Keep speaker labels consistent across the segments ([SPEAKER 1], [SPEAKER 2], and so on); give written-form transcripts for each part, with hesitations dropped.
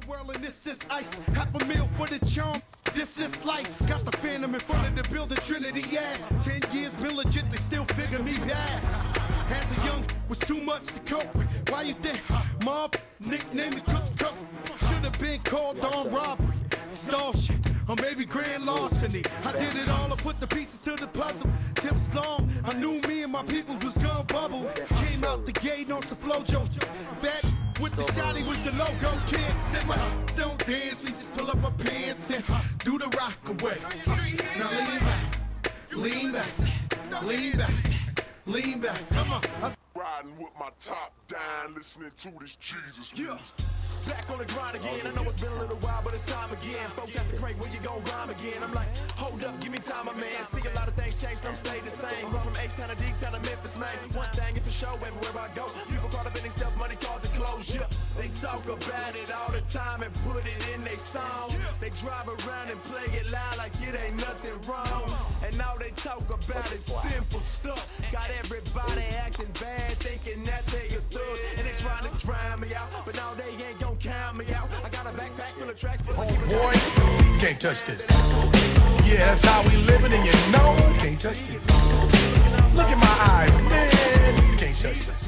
[SPEAKER 1] world and this is ice. Half a meal for the charm. This is life. Got the phantom in front of the building, Trinity, yeah. 10 years been legit, they still figure me bad. As a young, was too much to cope with. Why you think Mob nicknamed the cook? Should've been called on robbery, extortion, or maybe grand larceny. I did it all, I put the pieces to the puzzle. Just as long, I knew me and my people was gonna bubble. Came out the gate on some flojo. Fat with the shotty was the logo. Kids said my don't dance, we just pull up our pants and do the rock away. Now lean back, lean back, lean back. Come on.
[SPEAKER 2] Riding with my top down, listening to this Jesus music.
[SPEAKER 3] Back on the grind again, I know it's been a little while, but it's time again. Folks ask the crate, when you gon' rhyme again? I'm like, hold up, give me time, my man. See a lot of things change, some stay the same. Run from H-Town to D-Town to Memphis, man. One thing is for sure, everywhere I go. People caught up in themselves, money, cars, and clothes, yeah. They talk about it all the time and put it in their songs. They drive around and play it loud like it ain't nothing wrong. And now they talk about it, simple stuff. Got everybody acting bad, thinking that they a thug. And they trying to drown me out, but now they ain't gon' count me out. I got a backpack full of tracks, but
[SPEAKER 4] boy, you can't touch this. Yeah, that's how we living, and you know you can't touch this. Look at my eyes, man, you can't touch this.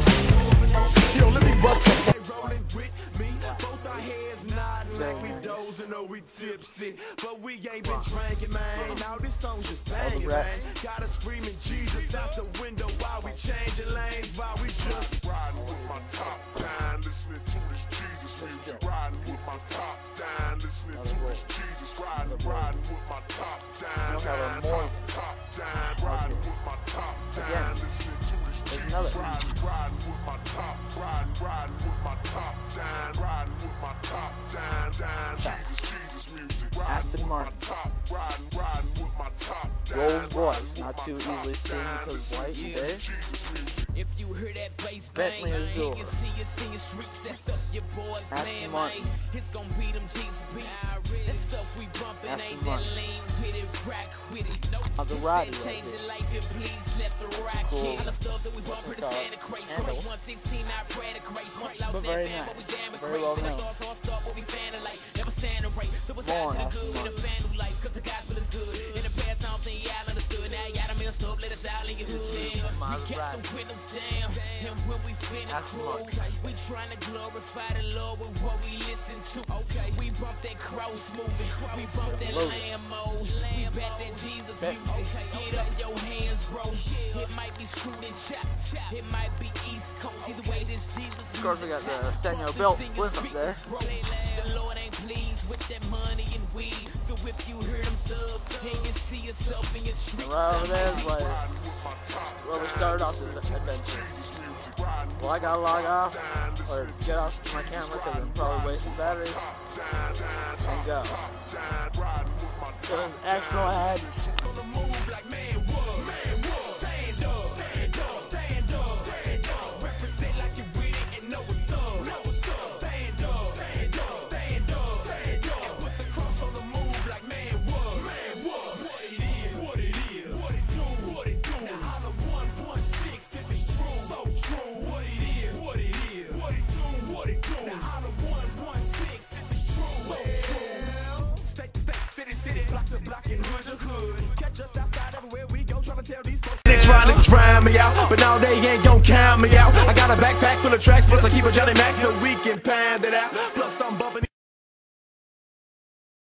[SPEAKER 4] Yo, let me bust the
[SPEAKER 3] rolling with me, both our heads nodding like we dozing or we tipsy, but we ain't been drinking, man. Now this song's just banging, man. Got us screaming Jesus out the window while we changing lanes, while we just
[SPEAKER 2] riding with my top down, listening to this Jesus music. Riding with my top down, listening to this Jesus. Riding with my top down, top down. Riding with my top down, listening to this Jesus. Riding with my top, riding with my top down, riding with my top down. Jesus music.
[SPEAKER 5] Aston Martin.
[SPEAKER 2] Riding with my top down.
[SPEAKER 5] Rolls Royce, not too easily seen because white today.
[SPEAKER 6] If you hear that bass
[SPEAKER 5] Bentley
[SPEAKER 6] bang,
[SPEAKER 5] Azure.
[SPEAKER 6] you can see you singing streets. That stuff your boys playing, man. It's gonna be them Jesus beats. That stuff we bumping ain't that lean with it, rock with it. Nope. Change your life and please let the rock hit. All the stuff that we bumping the Santa Craze. 116, I pray the grace. Once lost that band, but we damn it crazy. And the stars all start what we fanning like. Never Santa Ray. So it's out to the good in a fan new life, cause the gospel is good. In the past, I don't think y'all understood. Now y'all done messed up, let us out in your hood. We kept them windows down, and when we finna close, we tryna glorify the Lord with what we listen to. We bump that cross movement, we bump that Lambo, we bet that Jesus music. Get up your hands, bro. It might be screwed and chopped, it might be East Coast. Either way, this Jesus music.
[SPEAKER 5] Of course, we got the Samuel Belt with up there.
[SPEAKER 6] The Lord ain't pleased with that money and weed. So if you hear them subs, and you see yourself in your streets,
[SPEAKER 5] right over there is like where we started off this adventure. Well, I gotta log off or get off my camera because I'm probably wasting batteries and go. So it was excellent.
[SPEAKER 3] They trying to drown me out, but now they ain't gon' count me out. I got a backpack full of tracks, plus I keep a Johnny Mac so we can pound it out. Plus I'm bumping.